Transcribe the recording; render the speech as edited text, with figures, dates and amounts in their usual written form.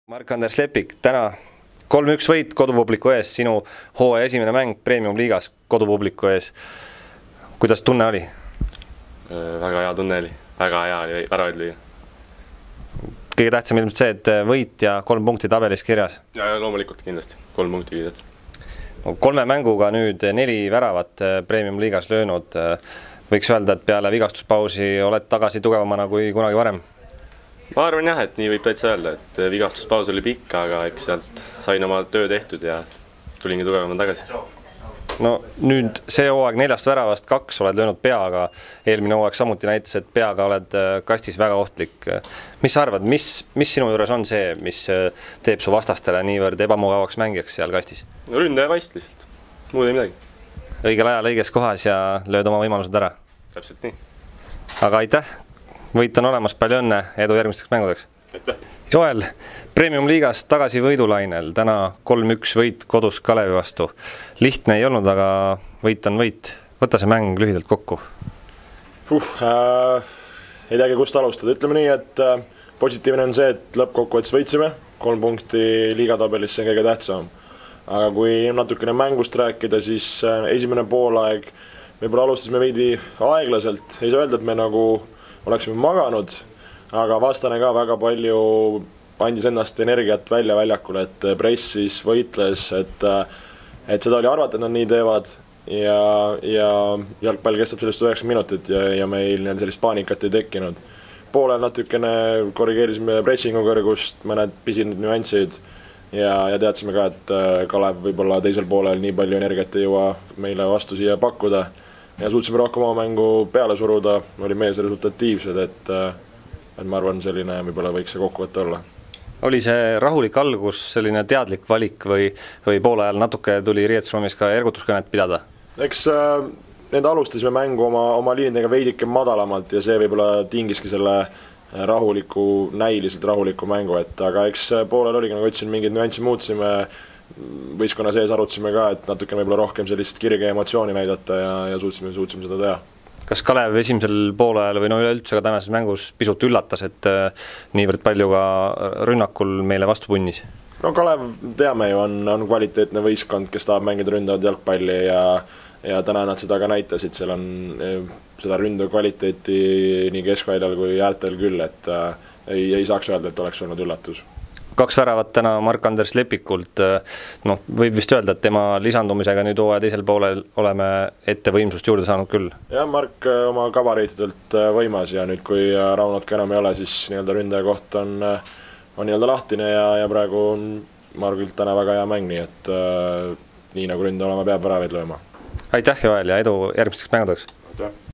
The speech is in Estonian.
Mark-Andres Lepik, täna 3-1 võit kodupubliku ees, sinu hooaja esimene mäng Premium-liigas kodupubliku ees. Kuidas tunne oli? Väga hea tunne oli, väga hea oli väravaid lüüa. Kõige tähtsam ilmselt see, et võit ja 3 punkti tabelis kirjas. Ja loomulikult kindlasti, 3 punkti kiidad. 3 mänguga nüüd 4 väravat Premium-liigas löönud. Võiks öelda, et peale vigastuspausi oled tagasi tugevamana kui kunagi varem? Ma arvan jah, et nii võib täitsa öelda, et vigastuspaus oli pikk, aga eks sealt sain oma töö tehtud ja tulingi tugevamana tagasi. No nüüd see hooaeg 4 väravast 2 oled löönud peaga, eelmine hooaeg samuti näitas, et peaga oled kastis väga ohtlik. Mis sa arvad, mis sinu juures on see, mis teeb su vastastele niivõrd ebamugavaks mängijaks seal kastis? No ründaja vaist lihtsalt, muud ei midagi. Õigel ajal õiges kohas ja lööd oma võimalused ära. Täpselt nii. Aga aitäh, võit on olemas, palju õnne, edu järgmisteks mängudeks. Aitäh. Joel, Premium-liigas tagasi võidulainel, täna 3-1 võit kodus Kalevi vastu. Lihtne ei olnud, aga võit on võit. Võta see mäng lühidalt kokku. Ei teagi, kust alustada. Ütleme nii, et positiivne on see, et lõppkokkuvõttes võitsime. 3 punkti liigatabelis, see on kõige tähtsam. Aga kui natukene mängust rääkida, siis esimene poolaeg võib-olla alustasime veidi aeglaselt. Ei saa öelda, et me nagu oleksime maganud, aga vastane ka väga palju andis ennast energiat välja väljakule, et pressis, võitles, et seda oli arvata, et nad nii teevad ja jalgpall kestab sellest 90 minutit ja meil sellist paanikat ei tekkinud. Poolel natukene korrigeerisime pressingu kõrgust, mõned pisid nüansid ja teadsime ka, et Kalev võib-olla teisel poolel nii palju energiat ei jõua meile vastu siia pakkuda ja suutsime rohkem oma mängu peale suruda, oli mees resultatiivsed, et ma arvan, selline võib-olla võiks see kokkuvõte olla. Oli see rahulik algus, selline teadlik valik või poole ajal natuke tuli riietusruumis ka ergutuskõnet pidada? Eks need alustasime mängu oma liinidega veidike madalamalt ja see võib-olla tingiski selle rahuliku, näiliselt rahuliku mängu, aga eks poolel oligi, nagu ütlesin, mingid nüanssi muutsime, võistkonna sees arutasime ka, et natuke võib-olla rohkem sellist kirge emotsiooni näidata ja suutsime seda teha. Kas Kalev esimesel poolajal või üleüldse ka tänases mängus pisut üllatas, et niivõrd palju ka rünnakul meile vastu punnis? No Kalev, teame ju, on kvaliteetne võistkond, kes tahab mängida ründavat jalgpalli ja täna nad seda ka näitasid, seal on seda ründav kvaliteeti nii keskväljal kui äärtel küll, et ei saaks öelda, et oleks olnud üllatus. 2 väravat täna Mark-Andres Lepikult, võib vist öelda, et tema lisandumisega nüüd hooaja teisel poolel oleme ette võimsust juurde saanud küll. Jah, Mark oma kavariitidelt võimas ja nüüd kui Raunot ka enam ei ole, siis ründaja koht on lahtine ja praegu on Margilt täna väga hea mäng, nii et nii nagu ründaja olema peab väravaid lööma. Aitäh, Joel, ja edu järgmisteks mängudeks! Aitäh!